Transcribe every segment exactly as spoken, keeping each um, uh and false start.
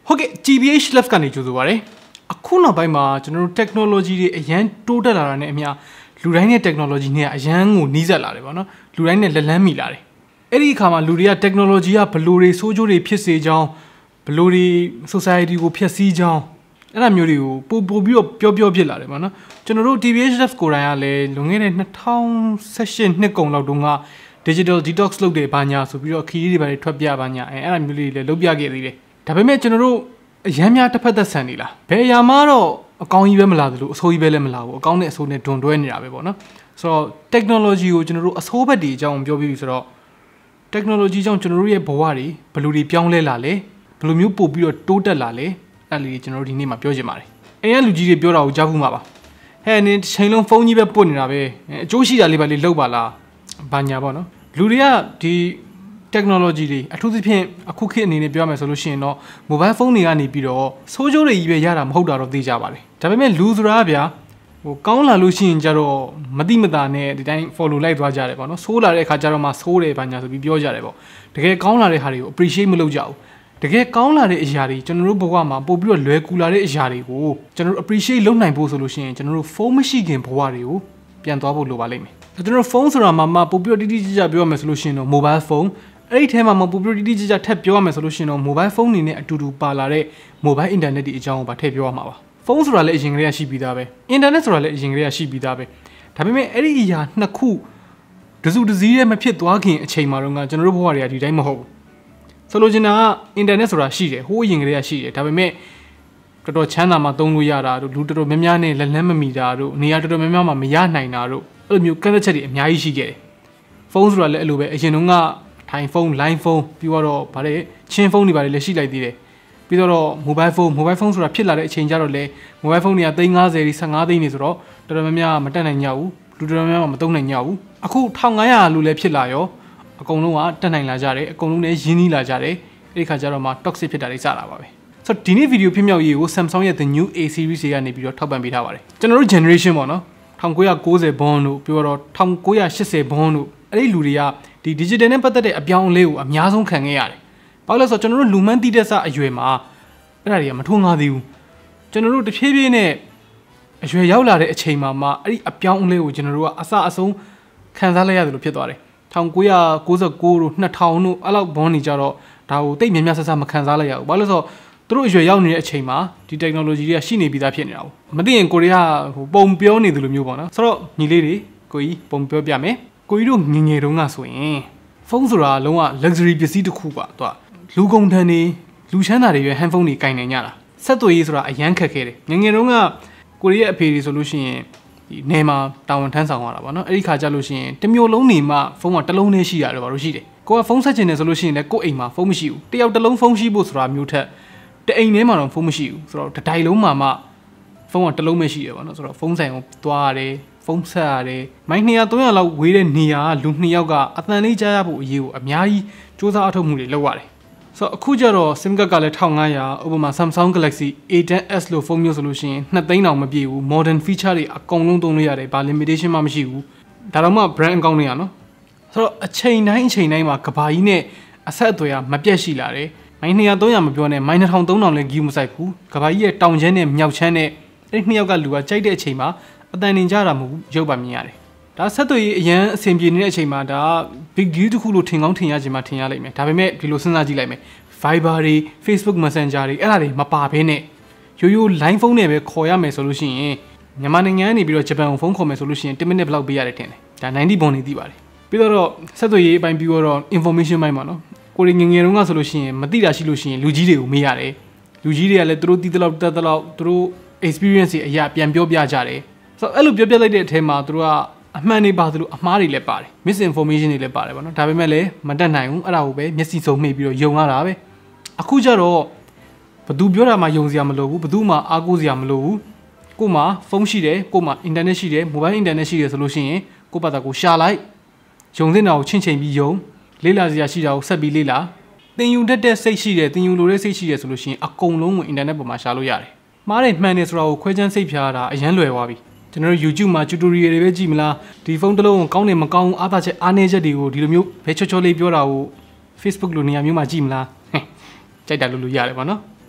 ဟုတ်ကဲ့ G B H Left ကနေကြိုဆိုပါရစေအခုနောက်ပိုင်းမှာကျွန်တော်တို့ technology တွေအရန်တိုးတက်လာတာနဲ့အမျှလူတိုင်းနဲ့ technology နဲ့အရန်ကိုနီးစပ်လာတယ်ပေါ့နော်လူတိုင်းနဲ့လက်လန်းမိလာတယ်အဲ့ဒီအခါမှာလူတွေက technology ကဘလို့တွေဆိုးကျိုးတွေဖြစ်စေကြောင်းဘလို့တွေ society ကိုဖျက်ဆီးကြောင်းအဲ့ဒါမျိုးတွေကိုပို့ပို့ပြီးတော့ပြောပြောဖြစ်လာတယ်ပေါ့နော်ကျွန်တော်တို့ T B H Left ကိုယ်တိုင်ကလည်းလွန်ခဲ့တဲ့two thousand eighteenနှစ်ကုန်လောက်တုန်းက digital detox လုပ်တယ်ဘာညာဆိုပြီးတော့ခီးတွေဘာတွေထွက်ပြဘာညာအဲ့အဲ့ဒါမျိုးလေးတွေလည်းလုပ်ပြခဲ့သေးတယ်ဒါပေမဲ့ကျွန်တော်တို့အရန်များတစ်ဖက်သက်ဆန်နေလားဘယ်အရာမှတော့အကောင်းကြီးပဲမလာသလိုအဆိုးကြီးပဲလည်းမလာဘူးအကောင်းနဲ့အဆိုးနဲ့ဒွန်တွဲနေတာပဲပေါ့နော်ဆိုတော့ technology ကိုကျွန်တော်တို့အဆိုးဘက်တွေအကြောင်းပြောပြပြီးဆိုတော့ technology ကြောင့်ကျွန်တော်တို့ရဲ့ဘဝတွေဘယ်လိုတွေပြောင်းလဲလာလဲဘယ်လိုမျိုးပို့ပြီးတော့တိုးတက်လာလဲအဲ့လေးကျွန်တော်တို့ဒီနေ့မှာပြောချင်ပါတယ်အဲ့ရလူကြီးတွေပြောတာကိုကြားဘူးမှာပါဟဲ့နင်ချိန်လုံးဖုန်းကြီးပဲပုတ်နေတာပဲအကျိုးရှိတာလေးပဲလေးလောက်ပါလားဘာညာပေါ့နော်လူတွေကဒီ technology တွေအထူးသဖြင့်အခုခေတ်အနေနဲ့ပြောရမယ်ဆိုလို့ရှိရင်တော့ mobile phone တွေကနေပြီးတော့ဆိုးကျိုးတွေကြီးပဲရတာမဟုတ်တာတော့သိကြပါတယ်ဒါပေမဲ့လူဆိုတာဗျာဟိုကောင်းလာလို့ရှိရင်ကြတော့မတိမတာနဲ့ဒီတိုင်း follow လိုက်သွားကြတယ်ပေါ့နော်ဆိုးလာတဲ့အခါကျတော့မှဆိုးတယ်ဘာညာဆိုပြီးပြောကြတယ်ပေါ့တကယ်ကောင်းလာတဲ့ဟာတွေကို appreciate မလုပ်ကြဘူးတကယ်ကောင်းလာတဲ့အရာတွေကျွန်တော်တို့ဘဝမှာပို့ပြီးတော့လွယ်ကူလာတဲ့အရာတွေကိုကျွန်တော်တို့ appreciate လုပ်နိုင်ဖို့ဆိုလို့ရှိရင်ကျွန်တော်တို့ phone မရှိခင်ဘဝတွေကိုပြန်သွားဖို့လိုပါလိမ့်မယ်ကျွန်တော်တို့ phone ဆိုတာမှာမှပို့ပြီးတော့တိတိကျကျပြောရမယ်ဆိုလို့ရှိရင်တော့ mobile phone အဲ့ဒီထဲမှာမပို့ပြီးတိတိကျကျထပ်ပြောရမယ်ဆိုလို့ရှိရင်တော့ mobile phone နေနဲ့အတူတူပါလာတဲ့ mobile internet တွေအကြောင်းကိုပါထည့်ပြောရမှာပါဖုန်းဆိုတာလည်းအရင်ကတည်းကရှိပြီးသားပဲ internet ဆိုတာလည်းအရင်ကတည်းကရှိပြီးသားပဲဒါပေမဲ့အဲ့ဒီအရာနှစ်ခုတစုတစည်းရဲ့မဖြစ်သွားခင်အချိန်မှာတော့ကျွန်တော်တို့ဘဝတွေကဒီတိုင်းမဟုတ်ဘူးဆိုလိုချင်တာက internet ဆိုတာရှိတယ်ဟိုးအရင်ကတည်းကရှိတယ်ဒါပေမဲ့တော်တော်ချမ်းသာမှသုံးလို့ရတာတို့လူတော်တော်များများနဲ့လက်လန်းမမီတာတို့နေရာတော်တော်များများမှာမရနိုင်တာတို့အဲ့လိုမျိုးကန့်သက်ချက်တွေအများကြီးရှိခဲ့တယ်ဖုန်းဆိုတာလည်းအဲ့လိုပဲအရင်တုန်းကထိုင်ဖုန်း line ဖုန်းပြီးတော့ဗါတဲ့ချင်းဖုန်းတွေဗါလည်းရှိလိုက်သေးတယ်ပြီးတော့ mobile phone mobile phone ဆိုတာဖြစ်လာတဲ့အချိန်ကျတော့လေ mobile phone တွေကသိန်းfifty တွေfifteenသိန်းနေဆိုတော့တော်တော်များများမတက်နိုင်ကြဘူးလူတော်တော်များများမသုံးနိုင်ကြဘူးအခုfifteen hundredလူလည်းဖြစ်လာရောအကုန်လုံးကတက်နိုင်လာကြတယ်အကုန်လုံးလည်းရင်းနှီးလာကြတယ်အဲ့ဒီခါကျတော့မှ toxic ဖြစ်တာတွေစတာပါပဲဆိုတော့ဒီနေ့ဗီဒီယိုဖြစ်မြောက်ရေးကို Samsung ရဲ့ the new A series တွေကနေပြီးတော့ထောက်ပံ့ပေးထားပါတယ်ကျွန်တော်တို့ generation ပေါ့နော်nineteen ninetyဘွန်းတို့ပြီးတော့nineteen eightyဘွန်းတို့အဲ့ဒီလူတွေကဒီ digital နဲ့ပတ်သက်တဲ့အပြောင်းအလဲကိုအများဆုံးခံခဲ့ရတယ်ဘာလို့လဲဆိုတော့ကျွန်တော်တို့လူမှန်းတည်တဲ့စအရွယ်မှာအဲ့ဒါတွေကမထွန်းကားသေးဘူးကျွန်တော်တို့တဖြည်းဖြည်းနဲ့အရွယ်ရောက်လာတဲ့အချိန်မှာမှအဲ့ဒီအပြောင်းအလဲကိုကျွန်တော်တို့ကအစအဆုံးခံစားလိုက်ရတယ်လို့ဖြစ်သွားတယ်nineteen ninety-nineတို့two thousandတို့အဲ့လောက်ဘွန်းနေကြတော့ဒါကိုတိတ်များများဆဆမခံစားလိုက်ရဘူးဘာလို့လဲဆိုတော့သူတို့အရွယ်ရောက်နေတဲ့အချိန်မှာဒီ technology တွေကရှိနေပြီးသားဖြစ်နေတာပေါ့မသိရင်ကိုရီးယားဟိုပုံပြောနေတယ်လို့မျိုးပေါ့နော်ဆိုတော့ညီလေးတွေကိုကြီးပုံပြောပြမယ်ကိုကြီးတို့ငငယ်တုန်းကဆိုရင်ဖုန်းဆိုတာလုံးဝ luxury ပစ္စည်းတစ်ခုပါသူကလူကုန်ထန်နေလူချမ်းသာတွေရဲ့ handphone တွေကင်နေကြတာဆက်သွယ်ရေးဆိုတာအရန်ခက်ခဲတယ်ငငယ်တုန်းကကိုရီးယားအဖေတွေဆိုလို့ရှိရင်ဒီနေမှာတာဝန်ထမ်းဆောင်ရတာပေါ့နော်အဲ့ဒီခါကျလို့ရှိရင်တစ်မျိုးလုံးနေမှဖုန်းကတစ်လုံးနဲ့ရှိရတယ်ဘာလို့ရှိတယ်ကိုကဖုန်းဆက်ချင်တယ်ဆိုလို့ရှိရင်လည်းကိုယ့်အိမ်မှာဖုန်းမရှိဘူးတယောက်တစ်လုံးဖုန်းရှိဖို့ဆိုတာမျိုးထက်တအိမ်ထဲမှာတော့ဖုန်းမရှိဘူးဆိုတော့တစ်တိုင်လုံးမှာမှဖုန်းကတစ်လုံးပဲရှိတယ်ပေါ့နော်ဆိုတော့ဖုန်းဆိုင်ကိုသွားရတယ်ဖုန်းဆက်ရတယ်မိုင်းtwo hundred three hundredလောက်ဝေးတဲ့နေရာလူနှစ်ယောက်ကအတန်လေးကြားရဖို့အရေးကိုအများကြီးစူးစမ်းအထောက်မှုတွေလုပ်ရတယ်ဆိုတော့အခုကျတော့ SIM card ကလည်းfifteen hundredဥပမာ Samsung Galaxy A ten S လို့ဖုန်းမျိုးဆိုလို့ရှိရင်twoသိန်းတောင်မပြည့်ဘူး modern feature တွေအကုန်လုံးသုံးလို့ရတယ်ဘာ limitation မှမရှိဘူးဒါတော့မှ brand account တွေရနော်ဆိုတော့အချိန်တိုင်းအချိန်တိုင်းမှာကဘာကြီးနဲ့အဆက်အသွယ်ကမပြတ်ရှိလာတယ်မိုင်းtwo hundred three hundredမပြောနဲ့မိုင်းtwo thousand three thousandလည်းဂီးမဆိုင်ဘူးကဘာကြီးရဲ့တောင်ချမ်းနဲ့မြောက်ချမ်းနဲ့အဲ့ဒီနှစ်ယောက်ကလူကကြိုက်တဲ့အချိန်မှာအတန်နေကြတာမဟုတ်ဘူးရုပ်ပါမြင်ရတယ်ဒါဆက်သွယ်ရေးအရန်အဆင်ပြေနေတဲ့အချိန်မှာဒါ big deal တစ်ခုလို့ထင်ကောင်းထင်ရခြင်းမှထင်ရလိမ့်မယ်ဒါပေမဲ့ဒီလိုစဉ်းစားကြည့်လိုက်မယ် Viber တွေ Facebook Messenger တွေအဲ့ဒါတွေမပါဘဲနဲ့ရိုးရိုး line ဖုန်းနဲ့ပဲခေါ်ရမယ်ဆိုလို့ရှိရင်မြန်မာနိုင်ငံကနေပြီးတော့ဂျပန်ကိုဖုန်းခေါ်မယ်ဆိုလို့ရှိရင်ten minute ဘလောက်ပေးရတယ်ထင်တယ်ဒါninetyဘွန်နေသိပါတယ်ပြီးတော့ဆက်သွယ်ရေးအပိုင်းပြီးတော့ information ပိုင်းပါနော်ကိုရီငငယ်တုန်းကဆိုလို့ရှိရင်မသိတာရှိလို့ရှိရင်လူကြီးတွေကိုမေးရတယ်လူကြီးတွေကလည်းသူတို့တီးတလောက်တက်တလောက်သူတို့ experience တွေအရာပြန်ပြောပြကြတယ်ဆိုတော့အဲ့လိုပြောပြလိုက်တဲ့အထဲမှာသူတို့ကအမှန်တွေပါသလိုအမှားတွေလည်းပါတယ် misinformation တွေလည်းပါတယ်ဗောနော်ဒါပေမဲ့လည်းမတက်နိုင်ဘူးအဲ့ဒါကိုပဲမျက်စိစုံမှိတ်ပြီးတော့ယုံရတာပဲအခုကျတော့ဘသူပြောတာမှယုံစရာမလိုဘူးဘသူမှအားကိုးစရာမလိုဘူးကို့မှာဖုန်းရှိတယ်ကို့မှာ internet ရှိတယ် mobile internet ရှိတယ်ဆိုလို့ရှိရင်ကို့ဘာသာကိုရှာလိုက်ယုံတဲ့နာကိုချင်းချင်းပြီးယုံလေ့လာစရာရှိတာကိုဆက်ပြီးလေ့လာသင်ယူတတ်တဲ့စိတ်ရှိတယ်သင်ယူလိုတဲ့စိတ်ရှိတယ်ဆိုလို့ရှိရင်အကုန်လုံးကို internet ပေါ်မှာရှာလို့ရတယ်မှားတယ်မှန်တယ်ဆိုတာကိုခွဲခြမ်းစိတ်ဖြားတာအရန်လွယ်သွားပြီကျွန်တော်တို့ YouTube မှာ tutorial တွေပဲကြည့်မလားဒီဖုန်းတစ်လုံးကိုကောင်းတယ်မကောင်းအားသာချက်အားနည်းချက်တွေကိုဒီလိုမျိုးဘဲချောချောလေးပြောတာကို Facebook လိုနေရာမျိုးမှာကြည့်မလားကြိုက်တာလို့လို့ရတယ်ပေါ့နော်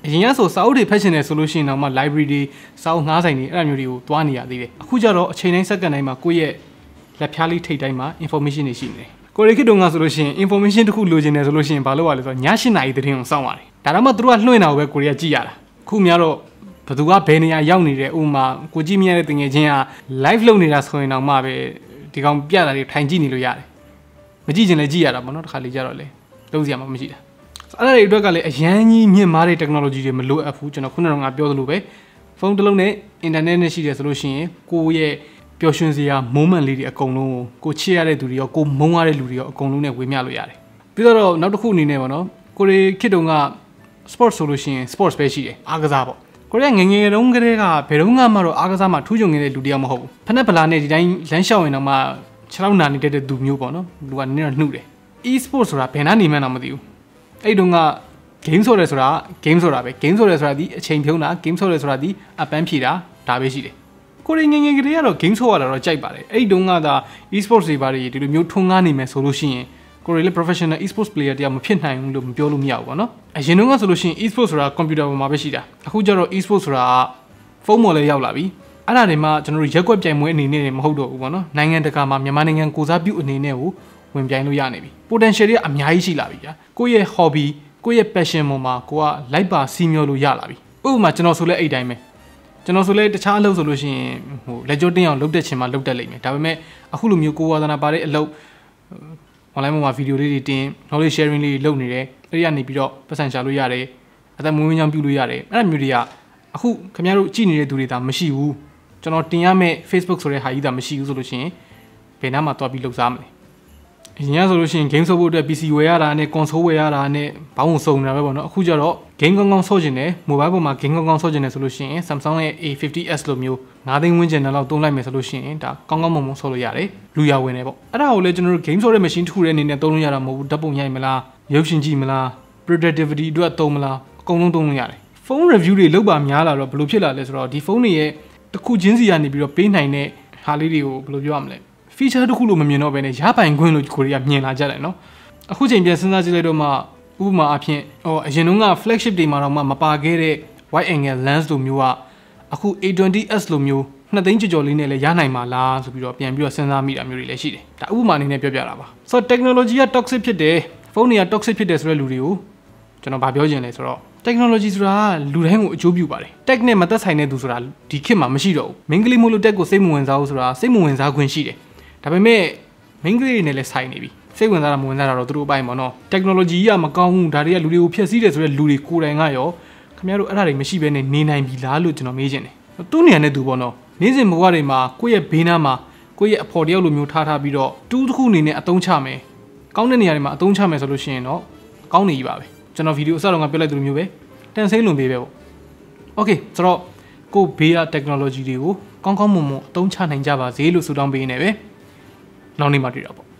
အရင်ကဆိုစာအုပ်တွေဖတ်ချင်တယ်ဆိုလို့ရှိရင်တော့မှ library တွေစာအုပ်ငှားဆိုင်တွေအဲ့လိုမျိုးတွေကိုတွားနေရသေးတယ်အခုကျတော့အချိန်တိုင်းစက္ကန့်တိုင်းမှာကိုယ့်ရဲ့လက်ဖြားလေးထိပ်တိုင်းမှာ information တွေရှိနေတယ်ကိုရီခေတ်တုန်းကဆိုလို့ရှိရင် information တစ်ခုလိုချင်တယ်ဆိုလို့ရှိရင်ဘာလုပ်ရလဲဆိုတော့ည၈နာရီသတင်းကိုစောင့်ရတယ်ဒါတော့မှသူတို့ကလွှင့်တာကိုပဲကိုရီးယားကြည့်ရတာအခုများတော့ဘယ်သူကဘယ်နေရာရောက်နေတယ်ဥပမာကိုကြည့်မြင်ရတဲ့တငယ်ချင်းက live လုပ်နေတာဆိုရင်တော့မှပဲဒီကောင်ပြတာတွေထိုင်ကြည့်နေလို့ရတယ်မကြည့်ချင်လည်းကြည့်ရတာပေါ့နော်တစ်ခါလေကြတော့လေလုံးစရာမှမရှိတာအဲ့ဒါတွေအတွက်ကလည်းအရန်ကြီးမြင့်မားတဲ့ technology တွေမလိုအပ်ဘူးကျွန်တော်ခုနကပြောသလိုပဲဖုန်းတစ်လုံးနဲ့ internet နဲ့ရှိတယ်ဆိုလို့ရှိရင်ကိုယ့်ရဲ့ပျော်ရွှင်စရာ moment လေးတွေအကုန်လုံးကိုကိုချစ်ရတဲ့သူတွေရောကိုမုန်းရတဲ့လူတွေရောအကုန်လုံးနဲ့ဝေမျှလို့ရတယ်ပြီးတော့နောက်တစ်ခုအနေနဲ့ပေါ့နော်ကိုရီခေတ်တုန်းက sport ဆိုလို့ရှိရင် sports ပဲရှိတယ်အားကစားပေါ့ကိုရီးယားငငယ်တုန်းကတည်းကဘယ်တော့မှမတော့အားကစားမှာထူးချွန်နေတဲ့လူတယောက်မဟုတ်ဘူးဖက်နဲ့ဗလာနဲ့ဒီတိုင်းလမ်းလျှောက်ရင်တော့မှခြေထောက်နာနေတဲ့သူမျိုးပေါ့နော်လူကနည်းတော့နှုတ်တယ် e-sport ဆိုတာဘယ်နှနေမှန်းတော့မသိဘူးအဲ့တုန်းက game ဆိုရဲဆိုတာ game ဆိုတာပဲ game ဆိုရဲဆိုတာဒီအချိန်ဖြုံးတာ game ဆိုရဲဆိုတာဒီအပန်းဖြေတာဒါပဲရှိတယ်ကိုရီငငယ်ကလေးကတော့ game ဆိုရတာတော့ကြိုက်ပါတယ်အဲ့ဒီတုန်းကသာ e-sports တွေပါတွေဒီလိုမျိုးထွန်းကားနေမယ်ဆိုလို့ရှိရင်ကိုရီလည်း professional e-sports player တရားမဖြစ်နိုင်ဘူးလို့မပြောလို့မရဘူးပေါ့နော်အရင်တုန်းကဆိုလို့ရှိရင် e-sports ဆိုတာ computer ပေါ်မှာပဲရှိတာအခုကျတော့ e-sports ဆိုတာဖုန်းပေါ်လည်းရောက်လာပြီအဲ့ဒါတွေမှာကျွန်တော်တို့ရက်ွက်ပြိုင်ပွဲအနေနဲ့မဟုတ်တော့ဘူးပေါ့နော်နိုင်ငံတကာမှာမြန်မာနိုင်ငံကိုစားပြုအနေနဲ့ကိုဝင်ပြိုင်လို့ရနေပြီ potential တွေကအများကြီးရှိလာပြီဗျာကိုယ့်ရဲ့ hobby ကိုယ့်ရဲ့ passion ပေါ်မှာကိုကလိုက်ပါစီးမျောလို့ရလာပြီဥပမာကျွန်တော်ဆိုလဲအဲ့တိုင်းပဲကျွန်တော်ဆိုလဲတခြားအလုပ်ဆိုလို့ရှိရင်ဟိုလက်ကြောတင်းအောင်လုပ်တတ်ချင်မှလုပ်တတ်လိမ့်မယ်ဒါပေမဲ့အခုလိုမျိုးကိုဝါသနာပါတဲ့အလုပ် online မှာဗီဒီယိုလေးတွေတင် knowledge sharing လေးတွေလုပ်နေတယ်အဲ့ဒီကနေပြီးတော့ပတ်စံရှာလို့ရတယ်အသက်မွေးမကြောင်ပြုလို့ရတယ်အဲ့ဒါမျိုးတွေကအခုခင်ဗျားတို့ကြည့်နေတဲ့သူတွေဒါမရှိဘူးကျွန်တော်တင်ရမယ့် Facebook ဆိုတဲ့ဟာကြီးဒါမရှိဘူးဆိုလို့ရှိရင်ဘယ်နှမှာတွားပြီးလုပ်စားမလဲအရင်ကဆိုလို့ရှိရင် game ဆော့ဖို့အတွက် P C ဝယ်ရတာနဲ့ console ဝယ်ရတာနဲ့ဘောင်းစုံနေတာပဲပေါ့နော်အခုကျတော့ game ကောင်းကောင်းဆော့ကျင်တယ် mobile ပေါ်မှာ game ကောင်းကောင်းဆော့ကျင်တယ်ဆိုလို့ရှိရင် Samsung ရဲ့ A fifty S လိုမျိုးnineသိန်းဝန်းကျင်လောက်သုံးလိုက်မယ်ဆိုလို့ရှိရင်ဒါကောင်းကောင်းမွန်မွန်ဆော့လို့ရတယ်လူရဝင်တယ်ပေါ့အဲ့ဒါကိုလည်းကျွန်တော်တို့ game ဆော့တဲ့ machine တစ်ခုရဲ့အနေနဲ့သုံးလို့ရတာမဟုတ်ဘူးဓာတ်ပုံရိုက်မလားရုပ်ရှင်ကြည့်မလား productivity အတွက်သုံးမလားအကုန်လုံးသုံးလို့ရတယ် phone review တွေလုပ်ပါများလာတော့ဘယ်လိုဖြစ်လာလဲဆိုတော့ဒီ phone တွေရဲ့တစ်ခုချင်းစီကနေပြီးတော့ပေးနိုင်တဲ့ဟာလေးတွေကိုဘယ်လိုပြောရမလဲfeature တစ်ခုလို့မမြင်တော့ဘဲနဲ့ရပိုင်ခွင့်လို့ကိုရီးယားမြင်လာကြတယ်နော်အခုချိန်ပြန်စဉ်းစားကြည့်လိုက်တော့မှဥပမာအဖြစ်ဟောအရင်တုန်းက flagship တွေမှာတော့မှမပါခဲ့တဲ့ wide angle lens လိုမျိုးကအခု A twenty S လိုမျိုးနှစ်သိန်းကျော်ကျော်လေးနဲ့လည်းရနိုင်မှာလားဆိုပြီးတော့ပြန်ပြီးတော့စဉ်းစားမိတာမျိုးတွေလည်းရှိတယ်ဒါဥပမာအနေနဲ့ပြောပြတာပါဆိုတော့ technology က toxic ဖြစ်တယ်ဖုန်းတွေက toxic ဖြစ်တယ်ဆိုတဲ့လူတွေကိုကျွန်တော်ဗာပြောချင်လဲဆိုတော့ technology ဆိုတာလူတိုင်းကိုအကျိုးပြုပါတယ် tech နဲ့မသက်ဆိုင်တဲ့သူဆိုတာဒီခေတ်မှာမရှိတော့ဘူးမင်းကလေးမို့လို့ tech ကိုစိတ်မဝင်စားဘူးဆိုတာစိတ်မဝင်စားခွင့်ရှိတယ်ဒါပေမဲ့မင်းကလေးတွေနဲ့လည်းဆိုင်နေပြီစိတ်ဝင်စားတာမဝင်စားတာတော့သူတို့အပိုင်းပေါ့နော် technology ကမကောင်းဘူးဒါတွေကလူတွေကိုဖျက်ဆီးတယ်ဆိုတဲ့လူတွေကိုယ်တိုင်ကရောခင်ဗျားတို့အဲ့ဒါတွေမရှိဘဲနဲ့နေနိုင်ပြီလားလို့ကျွန်တော်မေးချင်တယ်သူ့နေရာနဲ့သူပေါ့နော်နေ့စဉ်ဘဝတွေမှာကိုယ့်ရဲ့ဘေးနားမှာကိုယ့်ရဲ့အဖော်တယောက်လိုမျိုးထားထားပြီးတော့တူးတစ်ခုအနေနဲ့အသုံးချမယ်ကောင်းတဲ့နေရာတွေမှာအသုံးချမယ်ဆိုလို့ရှိရင်တော့ကောင်းနေပြီပါပဲကျွန်တော်ဗီဒီယိုအစတော့ကပြောလိုက်သလိုမျိုးပဲတန်ဆိန်းလွန်ပေးပဲပေါ့ okay ဆိုတော့ကိုဘေးက technology တွေကိုကောင်းကောင်းမွန်မွန်အသုံးချနိုင်ကြပါစေလို့ဆုတောင်းပေးနေပဲနောက်နေ့မှတွေ့တာပေါ့